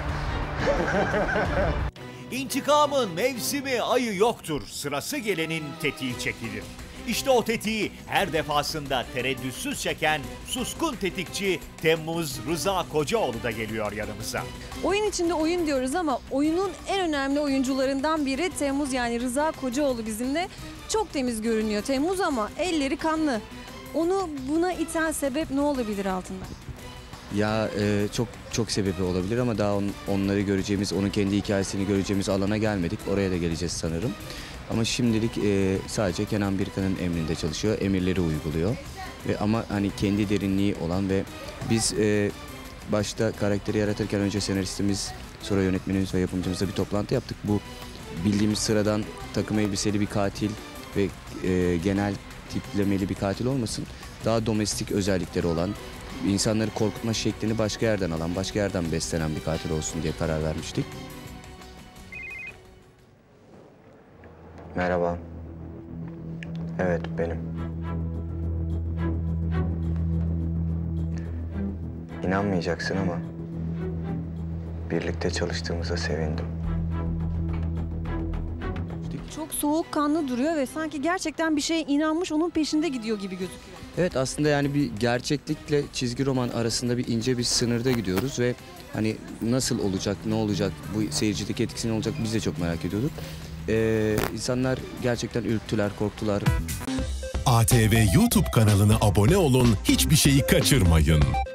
İntikamın mevsimi ayı yoktur. Sırası gelenin tetiği çekilir. İşte o tetiği her defasında tereddütsüz çeken suskun tetikçi Temmuz Rıza Kocaoğlu da geliyor yanımıza. Oyun içinde oyun diyoruz ama oyunun en önemli oyuncularından biri Temmuz, yani Rıza Kocaoğlu bizimle. Çok temiz görünüyor Temmuz ama elleri kanlı. Onu buna iten sebep ne olabilir altında? Ya çok sebebi olabilir ama daha onları göreceğimiz, onun kendi hikayesini göreceğimiz alana gelmedik. Oraya da geleceğiz sanırım. Ama şimdilik sadece Kenan Birkan'ın emrinde çalışıyor, emirleri uyguluyor. Ama hani kendi derinliği olan ve biz başta karakteri yaratırken önce senaristimiz, sonra yönetmenimiz ve yapımcımızla bir toplantı yaptık. Bu bildiğimiz sıradan takım elbiseli bir katil ve genel tiplemeli bir katil olmasın. Daha domestik özellikleri olan, insanları korkutma şeklini başka yerden alan, başka yerden beslenen bir katil olsun diye karar vermiştik. Merhaba. Evet, benim. İnanmayacaksın ama birlikte çalıştığımıza sevindim. Çok soğukkanlı duruyor ve sanki gerçekten bir şeye inanmış, onun peşinde gidiyor gibi gözüküyor. Evet, aslında yani bir gerçeklikle çizgi roman arasında bir ince bir sınırda gidiyoruz ve hani nasıl olacak, ne olacak, bu seyircideki etkisi ne olacak biz de çok merak ediyorduk. İnsanlar gerçekten ürktüler, korktular. ATV YouTube kanalına abone olun, hiçbir şeyi kaçırmayın.